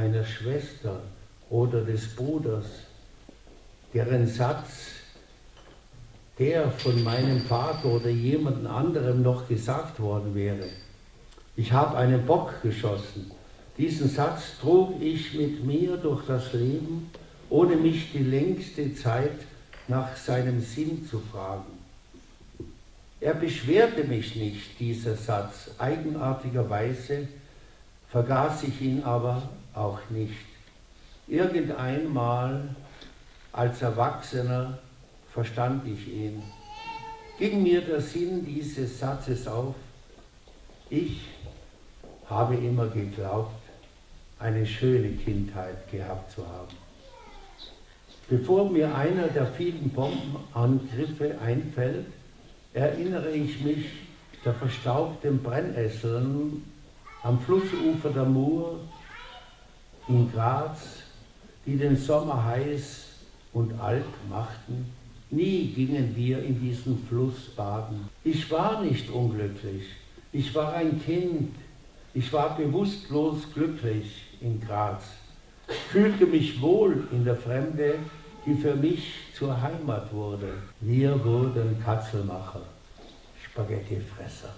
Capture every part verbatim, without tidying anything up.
einer Schwester oder des Bruders, deren Satz, der von meinem Vater oder jemand anderem noch gesagt worden wäre. Ich habe einen Bock geschossen. Diesen Satz trug ich mit mir durch das Leben, ohne mich die längste Zeit nach seinem Sinn zu fragen. Er beschwerte mich nicht, dieser Satz. Eigenartigerweise vergaß ich ihn aber auch nicht. Irgendeinmal als Erwachsener verstand ich ihn. Ging mir der Sinn dieses Satzes auf? Ich habe immer geglaubt, eine schöne Kindheit gehabt zu haben. Bevor mir einer der vielen Bombenangriffe einfällt, erinnere ich mich der verstaubten Brennnesseln am Flussufer der Mur in Graz, die den Sommer heiß und alt machten. Nie gingen wir in diesen Fluss baden. Ich war nicht unglücklich, ich war ein Kind, ich war bewusstlos glücklich in Graz, fühlte mich wohl in der Fremde, die für mich zur Heimat wurde. Wir wurden Katzelmacher, Spaghettifresser.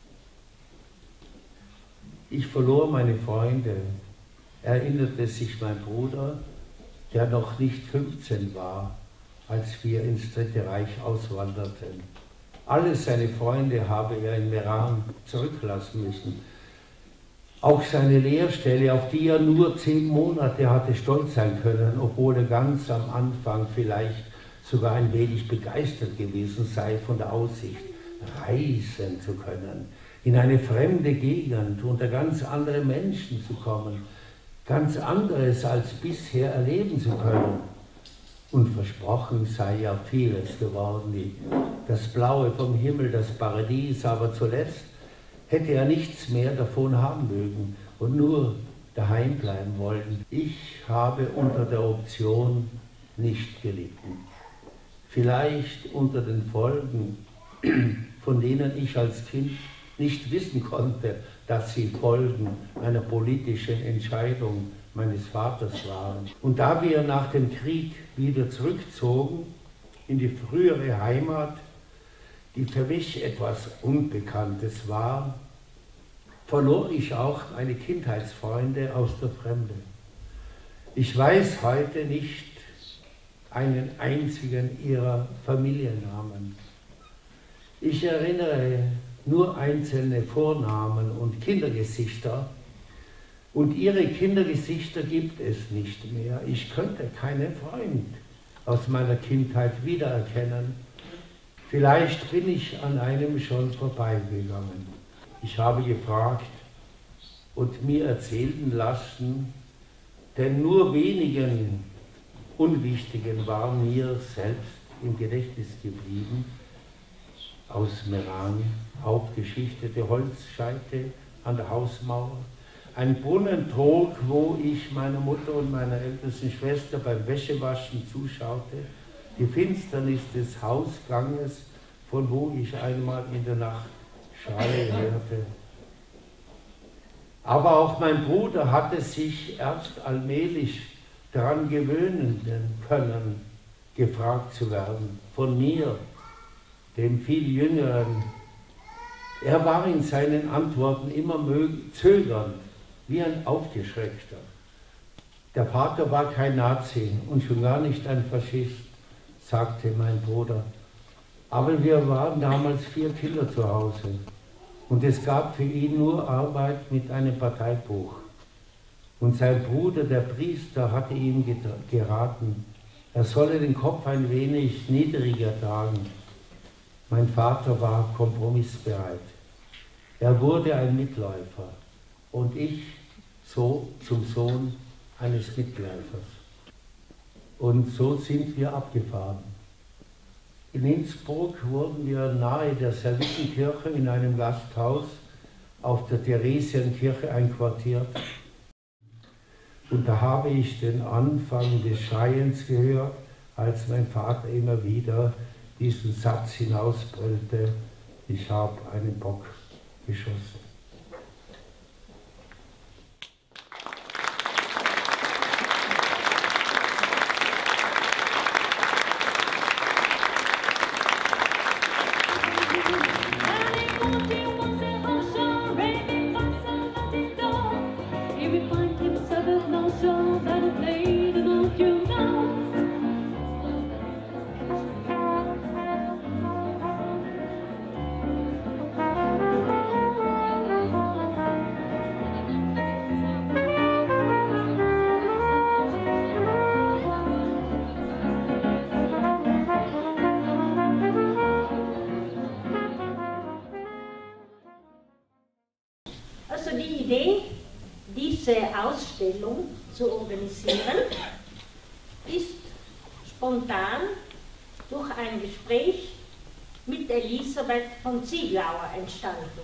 Ich verlor meine Freunde, erinnerte sich mein Bruder, der noch nicht fünfzehn war, als wir ins Dritte Reich auswanderten. Alle seine Freunde habe er in Meran zurücklassen müssen. Auch seine Lehrstelle, auf die er nur zehn Monate hatte stolz sein können, obwohl er ganz am Anfang vielleicht sogar ein wenig begeistert gewesen sei von der Aussicht, reisen zu können, in eine fremde Gegend, unter ganz andere Menschen zu kommen, ganz anderes als bisher erleben zu können. Und versprochen sei ja vieles geworden, wie das Blaue vom Himmel, das Paradies, aber zuletzt hätte er nichts mehr davon haben mögen und nur daheim bleiben wollen. Ich habe unter der Option nicht gelitten. Vielleicht unter den Folgen, von denen ich als Kind nicht wissen konnte, dass sie Folgen einer politischen Entscheidung meines Vaters waren. Und da wir nach dem Krieg wieder zurückzogen in die frühere Heimat, die für mich etwas Unbekanntes war, verlor ich auch meine Kindheitsfreunde aus der Fremde. Ich weiß heute nicht einen einzigen ihrer Familiennamen. Ich erinnere nur einzelne Vornamen und Kindergesichter, und ihre Kindergesichter gibt es nicht mehr. Ich könnte keinen Freund aus meiner Kindheit wiedererkennen. Vielleicht bin ich an einem schon vorbeigegangen. Ich habe gefragt und mir erzählen lassen, denn nur wenigen Unwichtigen war mir selbst im Gedächtnis geblieben. Aus Meran, aufgeschichtete Holzscheite an der Hausmauer, ein Brunnentrog, wo ich meiner Mutter und meiner ältesten Schwester beim Wäschewaschen zuschaute, die Finsternis des Hausganges, von wo ich einmal in der Nacht Schreie hörte. Aber auch mein Bruder hatte sich erst allmählich daran gewöhnen können, gefragt zu werden, von mir, dem viel Jüngeren. Er war in seinen Antworten immer zögernd, wie ein Aufgeschreckter. Der Vater war kein Nazi und schon gar nicht ein Faschist, sagte mein Bruder. Aber wir waren damals vier Kinder zu Hause und es gab für ihn nur Arbeit mit einem Parteibuch. Und sein Bruder, der Priester, hatte ihm geraten, er solle den Kopf ein wenig niedriger tragen. Mein Vater war kompromissbereit. Er wurde ein Mitläufer und ich so zum Sohn eines Mitläufers. Und so sind wir abgefahren. In Innsbruck wurden wir nahe der Servitenkirche in einem Gasthaus auf der Theresienkirche einquartiert. Und da habe ich den Anfang des Schreiens gehört, als mein Vater immer wieder diesen Satz hinausbrüllte: Ich habe einen Bock geschossen. Also die Idee, diese Ausstellung zu organisieren, ist spontan durch ein Gespräch mit Elisabeth von Zieglauer entstanden.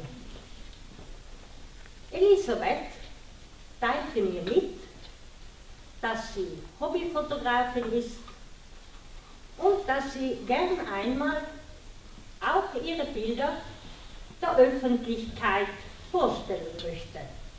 Elisabeth teilte mir mit, dass sie Hobbyfotografin ist und dass sie gern einmal auch ihre Bilder der Öffentlichkeit vorstellen möchte.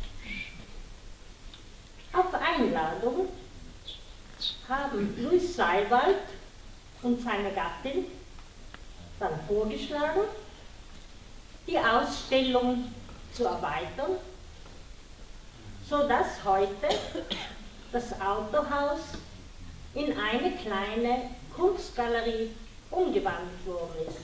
Auf Einladung haben Louis Seiwald und seine Gattin dann vorgeschlagen, die Ausstellung zu erweitern, sodass heute das Autohaus in eine kleine Kunstgalerie umgewandelt worden ist.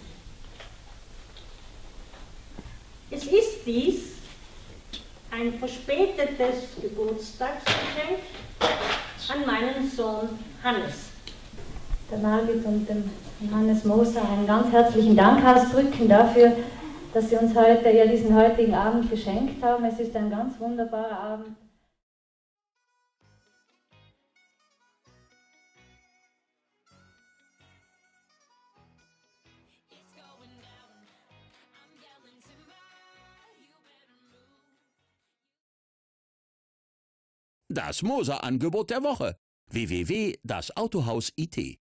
Es ist dies ein verspätetes Geburtstagsgeschenk an meinen Sohn Hannes. Der Margit und dem Hannes Moser einen ganz herzlichen Dank ausdrücken dafür, dass Sie uns heute, ja, diesen heutigen Abend geschenkt haben. Es ist ein ganz wunderbarer Abend. Das Moser-Angebot der Woche. w w w punkt das autohaus punkt i t